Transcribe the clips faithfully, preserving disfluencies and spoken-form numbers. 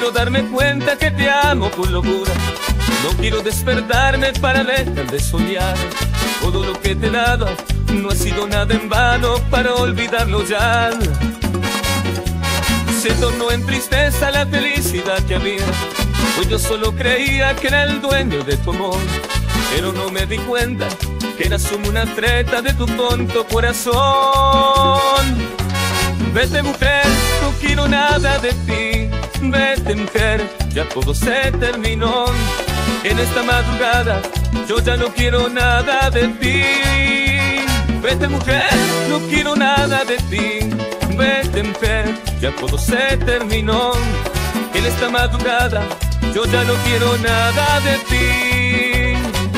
quiero darme cuenta que te amo con locura. No quiero despertarme para dejar de soñar. Todo lo que te he dado no ha sido nada en vano para olvidarlo ya. Se tornó en tristeza la felicidad que había, pues yo solo creía que era el dueño de tu amor. Pero no me di cuenta que era solo una treta de tu tonto corazón. Vete mujer, no quiero nada de ti. Vete mujer, ya todo se terminó. En esta madrugada yo ya no quiero nada de ti. Vete mujer, no quiero nada de ti. Vete mujer, ya todo se terminó. En esta madrugada yo ya no quiero nada de ti.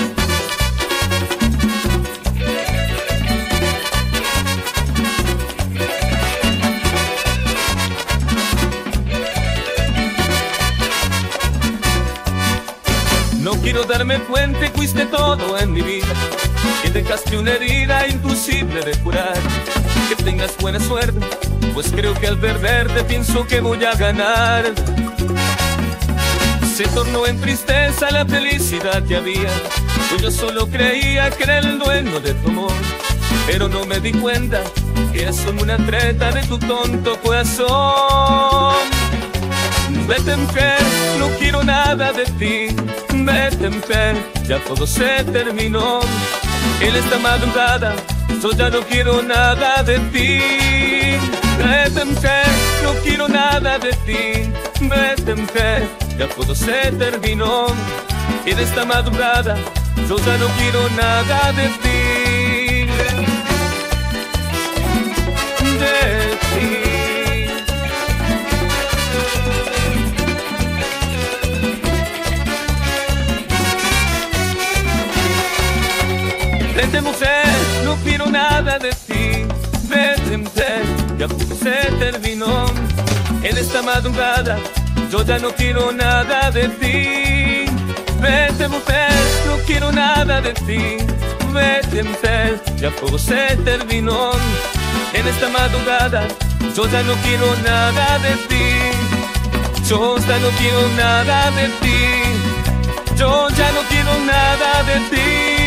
No quiero darme cuenta que fuiste todo en mi vida, que dejaste una herida imposible de curar. Que tengas buena suerte, pues creo que al perderte pienso que voy a ganar. Se tornó en tristeza la felicidad que había, pues yo solo creía que era el dueño de tu amor. Pero no me di cuenta que es solo una treta de tu tonto corazón. Vete mujer, no quiero nada de ti. Vete mujer, ya todo se terminó. En esta madrugada yo ya no quiero nada de ti. Vete mujer, no quiero nada de ti. Vete mujer, ya todo se terminó. En esta madrugada yo ya no quiero nada de ti. De ti. Vete mujer, no quiero nada de ti. Vete mujer, ya todo se terminó. En esta madrugada yo ya no quiero nada de ti. Vete mujer, no quiero nada de ti. Vete mujer, ya todo se terminó. En esta madrugada yo ya no quiero nada de ti. Yo ya no quiero nada de ti. Yo ya no quiero nada de ti.